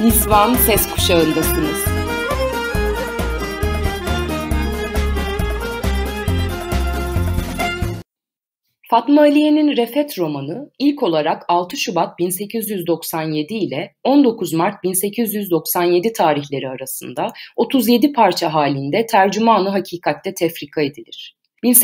Nisvan Ses Kuşağı'ndasınız. Fatma Aliye'nin Refet romanı ilk olarak 6 Şubat 1897 ile 19 Mart 1897 tarihleri arasında 37 parça halinde Tercüman-ı Hakikat'te tefrika edilir.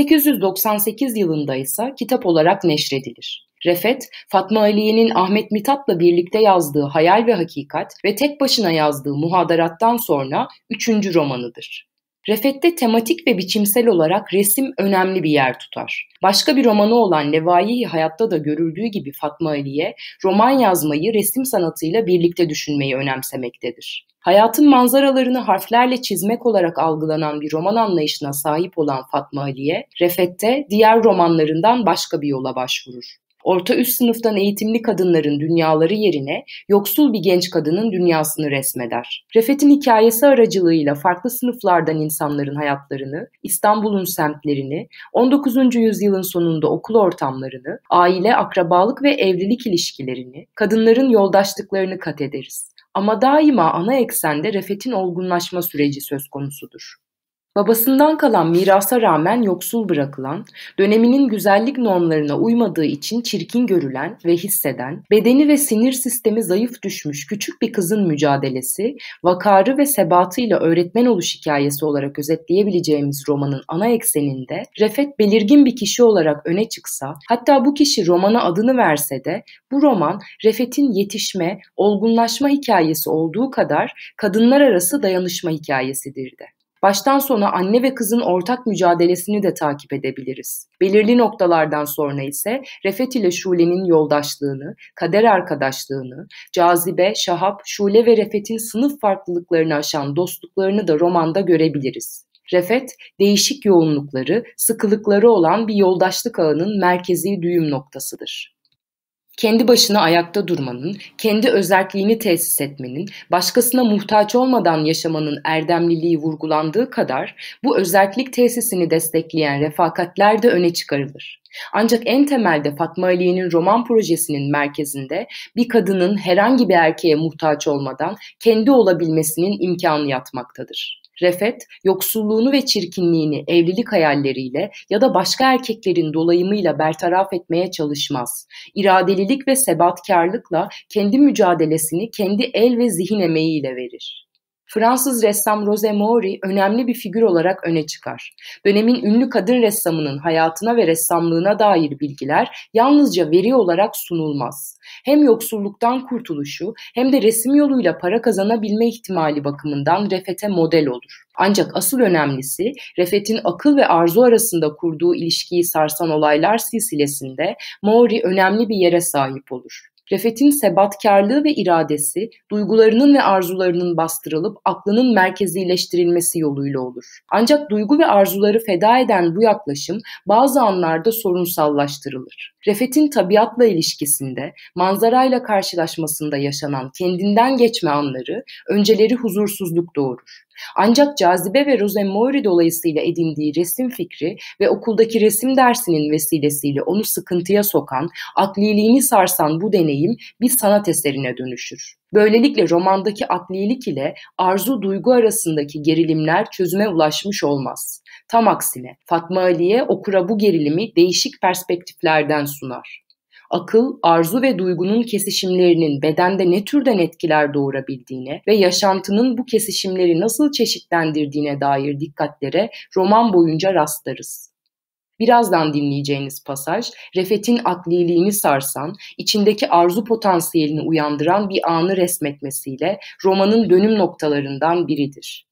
1898 yılında ise kitap olarak neşredilir. Refet, Fatma Aliye'nin Ahmet Mithat'la birlikte yazdığı Hayal ve Hakikat ve tek başına yazdığı Muhadarat'tan sonra 3. romanıdır. Refet'te tematik ve biçimsel olarak resim önemli bir yer tutar. Başka bir romanı olan Levai-i Hayat'ta da görüldüğü gibi Fatma Aliye, roman yazmayı resim sanatıyla birlikte düşünmeyi önemsemektedir. Hayatın manzaralarını harflerle çizmek olarak algılanan bir roman anlayışına sahip olan Fatma Aliye, Refet'te diğer romanlarından başka bir yola başvurur. Orta üst sınıftan eğitimli kadınların dünyaları yerine yoksul bir genç kadının dünyasını resmeder. Refet'in hikayesi aracılığıyla farklı sınıflardan insanların hayatlarını, İstanbul'un semtlerini, 19. yüzyılın sonunda okul ortamlarını, aile, akrabalık ve evlilik ilişkilerini, kadınların yoldaşlıklarını kat ederiz. Ama daima ana eksende Refet'in olgunlaşma süreci söz konusudur. Babasından kalan mirasa rağmen yoksul bırakılan, döneminin güzellik normlarına uymadığı için çirkin görülen ve hisseden, bedeni ve sinir sistemi zayıf düşmüş küçük bir kızın mücadelesi, vakarı ve sebatıyla öğretmen oluş hikayesi olarak özetleyebileceğimiz romanın ana ekseninde, Refet belirgin bir kişi olarak öne çıksa, hatta bu kişi romana adını verse de, bu roman Refet'in yetişme, olgunlaşma hikayesi olduğu kadar kadınlar arası dayanışma hikayesidir de. Baştan sona anne ve kızın ortak mücadelesini de takip edebiliriz. Belirli noktalardan sonra ise Refet ile Şule'nin yoldaşlığını, kader arkadaşlığını, Cazibe, Şahap, Şule ve Refet'in sınıf farklılıklarını aşan dostluklarını da romanda görebiliriz. Refet, değişik yoğunlukları, sıkılıkları olan bir yoldaşlık ağının merkezi düğüm noktasıdır. Kendi başına ayakta durmanın, kendi özerkliğini tesis etmenin, başkasına muhtaç olmadan yaşamanın erdemliliği vurgulandığı kadar bu özerklik tesisini destekleyen refakatler de öne çıkarılır. Ancak en temelde Fatma Aliye'nin roman projesinin merkezinde bir kadının herhangi bir erkeğe muhtaç olmadan kendi olabilmesinin imkanı yatmaktadır. Refet, yoksulluğunu ve çirkinliğini evlilik hayalleriyle ya da başka erkeklerin dolayımıyla bertaraf etmeye çalışmaz. İradelilik ve sebatkarlıkla kendi mücadelesini kendi el ve zihin emeğiyle verir. Fransız ressam Rose Maury önemli bir figür olarak öne çıkar. Dönemin ünlü kadın ressamının hayatına ve ressamlığına dair bilgiler yalnızca veri olarak sunulmaz. Hem yoksulluktan kurtuluşu hem de resim yoluyla para kazanabilme ihtimali bakımından Refet'e model olur. Ancak asıl önemlisi Refet'in akıl ve arzu arasında kurduğu ilişkiyi sarsan olaylar silsilesinde Maury önemli bir yere sahip olur. Refet'in sebatkarlığı ve iradesi, duygularının ve arzularının bastırılıp aklının merkezileştirilmesi yoluyla olur. Ancak duygu ve arzuları feda eden bu yaklaşım bazı anlarda sorunsallaştırılır. Refet'in tabiatla ilişkisinde, manzarayla karşılaşmasında yaşanan kendinden geçme anları, önceleri huzursuzluk doğurur. Ancak Cazibe ve Rose Maury dolayısıyla edindiği resim fikri ve okuldaki resim dersinin vesilesiyle onu sıkıntıya sokan, akliliğini sarsan bu deneyim bir sanat eserine dönüşür. Böylelikle romandaki aklilik ile arzu-duygu arasındaki gerilimler çözüme ulaşmış olmaz. Tam aksine Fatma Aliye okura bu gerilimi değişik perspektiflerden sunar. Akıl, arzu ve duygunun kesişimlerinin bedende ne türden etkiler doğurabildiğine ve yaşantının bu kesişimleri nasıl çeşitlendirdiğine dair dikkatlere roman boyunca rastlarız. Birazdan dinleyeceğiniz pasaj, Refet'in akliliğini sarsan, içindeki arzu potansiyelini uyandıran bir anı resmetmesiyle romanın dönüm noktalarından biridir.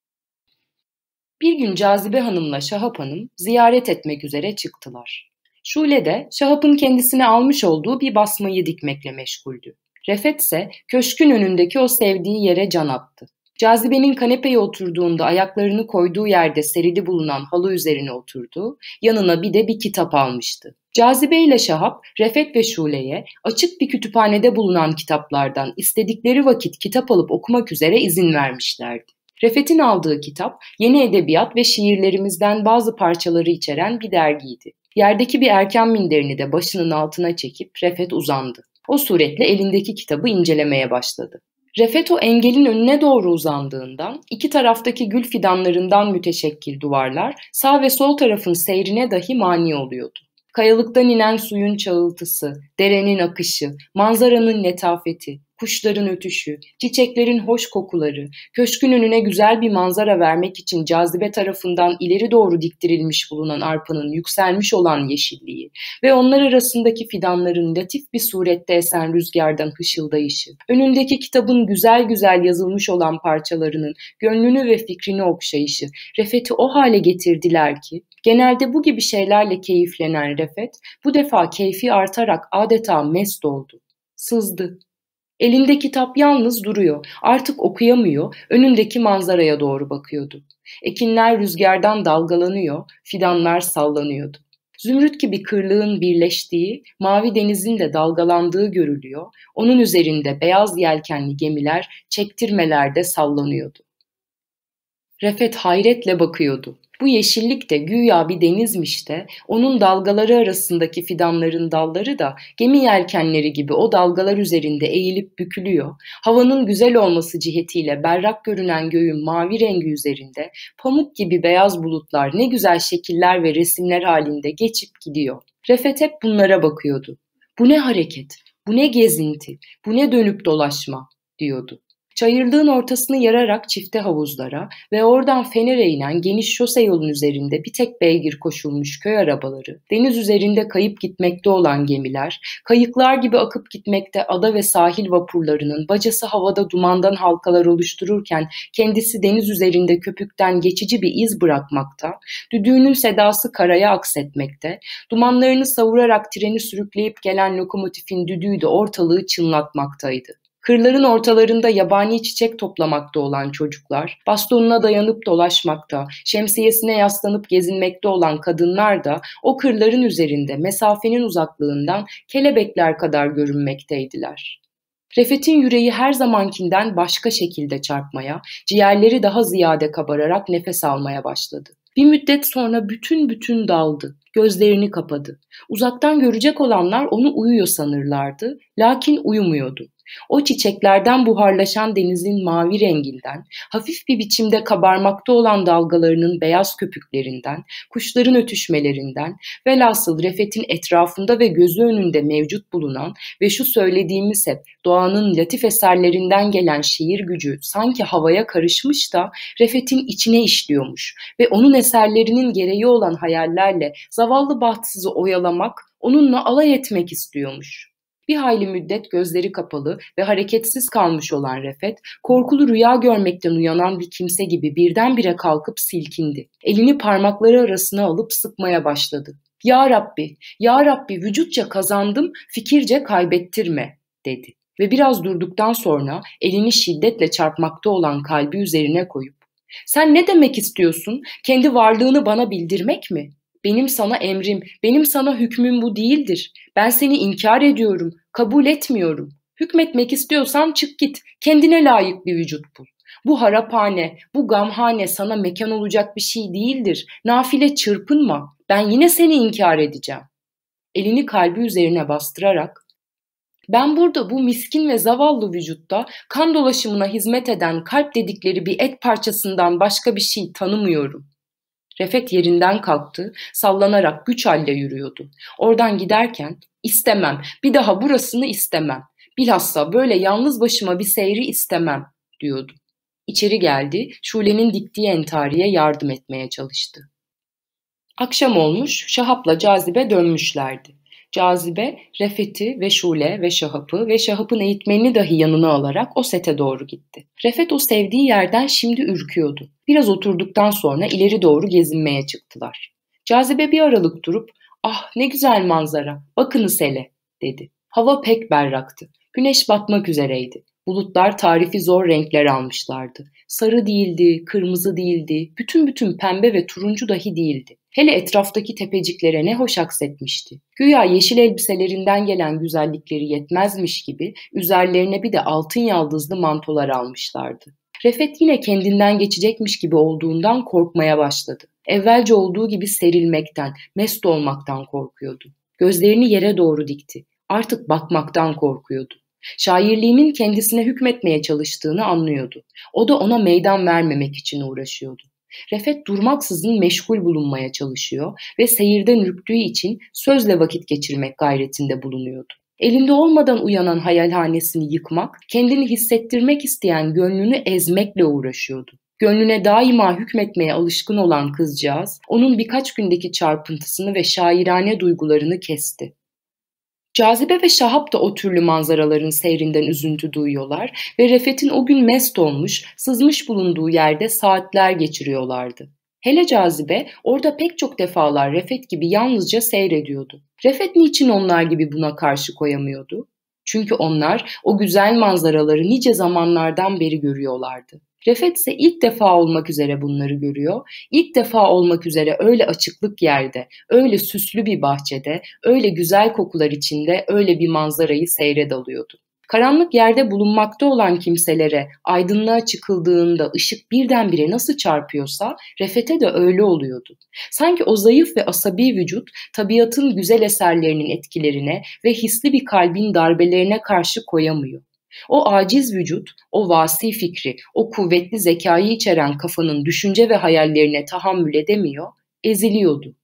Bir gün Cazibe Hanım'la Şahap Hanım ziyaret etmek üzere çıktılar. Şule de Şahap'ın kendisine almış olduğu bir basmayı dikmekle meşguldü. Refet ise köşkün önündeki o sevdiği yere can attı. Cazibe'nin kanepeye oturduğunda ayaklarını koyduğu yerde serili bulunan halı üzerine oturdu, yanına bir kitap almıştı. Cazibe ile Şahap, Refet ve Şule'ye açık bir kütüphanede bulunan kitaplardan istedikleri vakit kitap alıp okumak üzere izin vermişlerdi. Refet'in aldığı kitap, yeni edebiyat ve şiirlerimizden bazı parçaları içeren bir dergiydi. Yerdeki bir erken minderini de başının altına çekip Refet uzandı. O suretle elindeki kitabı incelemeye başladı. Refet o engelin önüne doğru uzandığından iki taraftaki gül fidanlarından müteşekkil duvarlar sağ ve sol tarafın seyrine dahi mani oluyordu. Kayalıktan inen suyun çağıltısı, derenin akışı, manzaranın letafeti, kuşların ötüşü, çiçeklerin hoş kokuları, köşkün önüne güzel bir manzara vermek için cazibe tarafından ileri doğru diktirilmiş bulunan arpanın yükselmiş olan yeşilliği ve onlar arasındaki fidanların latif bir surette esen rüzgardan hışıldayışı, önündeki kitabın güzel güzel yazılmış olan parçalarının gönlünü ve fikrini okşayışı, Refet'i o hale getirdiler ki, genelde bu gibi şeylerle keyiflenen Refet, bu defa keyfi artarak adeta mest oldu. Sızdı. Elinde kitap yalnız duruyor, artık okuyamıyor, önündeki manzaraya doğru bakıyordu. Ekinler rüzgardan dalgalanıyor, fidanlar sallanıyordu. Zümrüt gibi kırlığın birleştiği, mavi denizin de dalgalandığı görülüyor, onun üzerinde beyaz yelkenli gemiler çektirmelerde sallanıyordu. Refet hayretle bakıyordu. Bu yeşillik de güya bir denizmiş de, onun dalgaları arasındaki fidanların dalları da gemi yelkenleri gibi o dalgalar üzerinde eğilip bükülüyor. Havanın güzel olması cihetiyle berrak görünen göğün mavi rengi üzerinde pamuk gibi beyaz bulutlar ne güzel şekiller ve resimler halinde geçip gidiyor. Refet hep bunlara bakıyordu. Bu ne hareket, bu ne gezinti, bu ne dönüp dolaşma diyordu. Çayırlığın ortasını yararak çifte havuzlara ve oradan Fener'e inen geniş şose yolun üzerinde bir tek beygir koşulmuş köy arabaları, deniz üzerinde kayıp gitmekte olan gemiler, kayıklar gibi akıp gitmekte ada ve sahil vapurlarının bacası havada dumandan halkalar oluştururken kendisi deniz üzerinde köpükten geçici bir iz bırakmakta, düdüğünün sedası karaya aksetmekte, dumanlarını savurarak treni sürükleyip gelen lokomotifin düdüğü de ortalığı çınlatmaktaydı. Kırların ortalarında yabani çiçek toplamakta olan çocuklar, bastonuna dayanıp dolaşmakta, şemsiyesine yaslanıp gezinmekte olan kadınlar da o kırların üzerinde mesafenin uzaklığından kelebekler kadar görünmekteydiler. Refet'in yüreği her zamankinden başka şekilde çarpmaya, ciğerleri daha ziyade kabararak nefes almaya başladı. Bir müddet sonra bütün daldı, gözlerini kapadı. Uzaktan görecek olanlar onu uyuyor sanırlardı, lakin uyumuyordu. O çiçeklerden buharlaşan denizin mavi renginden, hafif bir biçimde kabarmakta olan dalgalarının beyaz köpüklerinden, kuşların ötüşmelerinden, velhasıl Refet'in etrafında ve gözü önünde mevcut bulunan ve şu söylediğimiz hep doğanın latif eserlerinden gelen şiir gücü sanki havaya karışmış da Refet'in içine işliyormuş ve onun eserlerinin gereği olan hayallerle zavallı bahtsızı oyalamak, onunla alay etmek istiyormuş. Bir hayli müddet gözleri kapalı ve hareketsiz kalmış olan Refet, korkulu rüya görmekten uyanan bir kimse gibi birdenbire kalkıp silkindi. Elini parmakları arasına alıp sıkmaya başladı. "Ya Rabbi, Ya Rabbi, vücutça kazandım, fikirce kaybettirme," dedi. Ve biraz durduktan sonra elini şiddetle çarpmakta olan kalbi üzerine koyup, "Sen ne demek istiyorsun? Kendi varlığını bana bildirmek mi? Benim sana emrim, benim sana hükmüm bu değildir. Ben seni inkar ediyorum, kabul etmiyorum. Hükmetmek istiyorsan çık git, kendine layık bir vücut bul. Bu haraphane, bu gamhane sana mekan olacak bir şey değildir. Nafile çırpınma, ben yine seni inkar edeceğim." Elini kalbi üzerine bastırarak, "Ben burada bu miskin ve zavallı vücutta kan dolaşımına hizmet eden kalp dedikleri bir et parçasından başka bir şey tanımıyorum." Refet yerinden kalktı, sallanarak güç halle yürüyordu. Oradan giderken, "İstemem, bir daha burasını istemem. Bilhassa böyle yalnız başıma bir seyri istemem," diyordu. İçeri geldi, Şule'nin diktiği entariye yardım etmeye çalıştı. Akşam olmuş, Şahap'la Cazibe dönmüşlerdi. Cazibe, Refet'i ve Şule ve Şahap'ı ve Şahap'ın eğitmenini dahi yanına alarak o sete doğru gitti. Refet o sevdiği yerden şimdi ürküyordu. Biraz oturduktan sonra ileri doğru gezinmeye çıktılar. Cazibe bir aralık durup, "Ah ne güzel manzara, bakınız hele," dedi. Hava pek berraktı. Güneş batmak üzereydi. Bulutlar tarifi zor renkler almışlardı. Sarı değildi, kırmızı değildi, bütün pembe ve turuncu dahi değildi. Hele etraftaki tepeciklere ne hoş aksetmişti. Güya yeşil elbiselerinden gelen güzellikleri yetmezmiş gibi üzerlerine bir de altın yaldızlı mantolar almışlardı. Refet yine kendinden geçecekmiş gibi olduğundan korkmaya başladı. Evvelce olduğu gibi serilmekten, mest olmaktan korkuyordu. Gözlerini yere doğru dikti. Artık bakmaktan korkuyordu. Şairliğinin kendisine hükmetmeye çalıştığını anlıyordu. O da ona meydan vermemek için uğraşıyordu. Refet durmaksızın meşgul bulunmaya çalışıyor ve seyirden ürktüğü için sözle vakit geçirmek gayretinde bulunuyordu. Elinde olmadan uyanan hayalhanesini yıkmak, kendini hissettirmek isteyen gönlünü ezmekle uğraşıyordu. Gönlüne daima hükmetmeye alışkın olan kızcağız, onun birkaç gündeki çarpıntısını ve şairane duygularını kesti. Cazibe ve Şahap da o türlü manzaraların seyrinden üzüntü duyuyorlar ve Refet'in o gün mest olmuş, sızmış bulunduğu yerde saatler geçiriyorlardı. Hele Cazibe orada pek çok defalar Refet gibi yalnızca seyrediyordu. Refet niçin onlar gibi buna karşı koyamıyordu? Çünkü onlar o güzel manzaraları nice zamanlardan beri görüyorlardı. Refet ise ilk defa olmak üzere bunları görüyor. İlk defa olmak üzere öyle açıklık yerde, öyle süslü bir bahçede, öyle güzel kokular içinde öyle bir manzarayı seyre dalıyordu. Karanlık yerde bulunmakta olan kimselere aydınlığa çıkıldığında ışık birdenbire nasıl çarpıyorsa Refet'e de öyle oluyordu. Sanki o zayıf ve asabi vücut tabiatın güzel eserlerinin etkilerine ve hisli bir kalbin darbelerine karşı koyamıyor. O aciz vücut, o vasi fikri, o kuvvetli zekayı içeren kafanın düşünce ve hayallerine tahammül edemiyor, eziliyordu.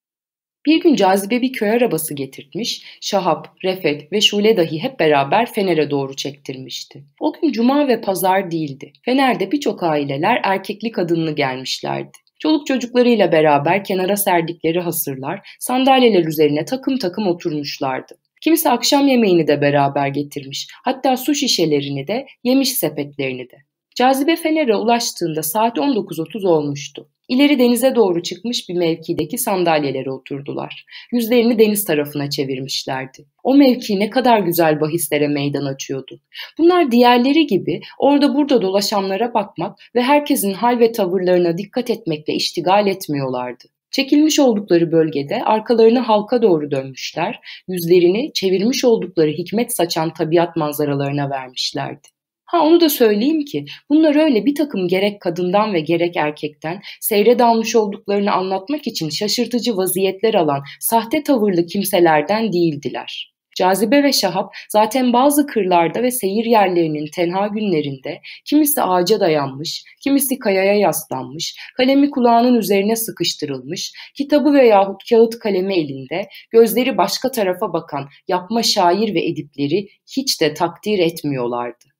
Bir gün Cazibe bir köy arabası getirtmiş, Şahap, Refet ve Şule dahi hep beraber Fener'e doğru çektirmişti. O gün cuma ve pazar değildi. Fener'de birçok aileler erkekli kadınlı gelmişlerdi. Çoluk çocuklarıyla beraber kenara serdikleri hasırlar, sandalyeler üzerine takım takım oturmuşlardı. Kimisi akşam yemeğini de beraber getirmiş, hatta su şişelerini de, yemiş sepetlerini de. Cazibe Fener'e ulaştığında saat 19:30 olmuştu. İleri denize doğru çıkmış bir mevkideki sandalyelere oturdular. Yüzlerini deniz tarafına çevirmişlerdi. O mevki ne kadar güzel bahislere meydan açıyordu. Bunlar diğerleri gibi orada burada dolaşanlara bakmak ve herkesin hal ve tavırlarına dikkat etmekle iştigal etmiyorlardı. Çekilmiş oldukları bölgede arkalarını halka doğru dönmüşler, yüzlerini çevirmiş oldukları hikmet saçan tabiat manzaralarına vermişlerdi. Onu da söyleyeyim ki bunlar öyle bir takım gerek kadından ve gerek erkekten seyre dalmış olduklarını anlatmak için şaşırtıcı vaziyetler alan sahte tavırlı kimselerden değildiler. Cazibe ve Şahap zaten bazı kırlarda ve seyir yerlerinin tenha günlerinde kimisi ağaca dayanmış, kimisi kayaya yaslanmış, kalemi kulağının üzerine sıkıştırılmış, kitabı veyahut kağıt kalemi elinde, gözleri başka tarafa bakan yapma şair ve edipleri hiç de takdir etmiyorlardı.